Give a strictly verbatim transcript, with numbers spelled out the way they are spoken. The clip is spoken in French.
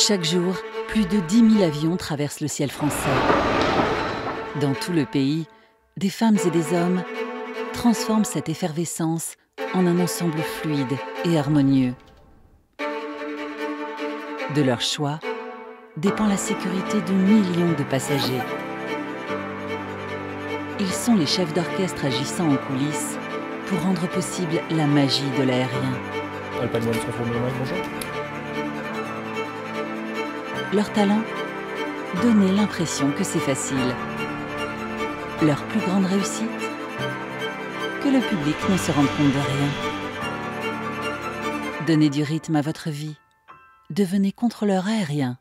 Chaque jour, plus de dix mille avions traversent le ciel français. Dans tout le pays, des femmes et des hommes transforment cette effervescence en un ensemble fluide et harmonieux. De leur choix dépend la sécurité de millions de passagers. Ils sont les chefs d'orchestre agissant en coulisses pour rendre possible la magie de l'aérien. Alpine One cent bonjour. Leur talent, donner l'impression que c'est facile. Leur plus grande réussite, que le public ne se rende compte de rien. Donnez du rythme à votre vie. Devenez contrôleur aérien.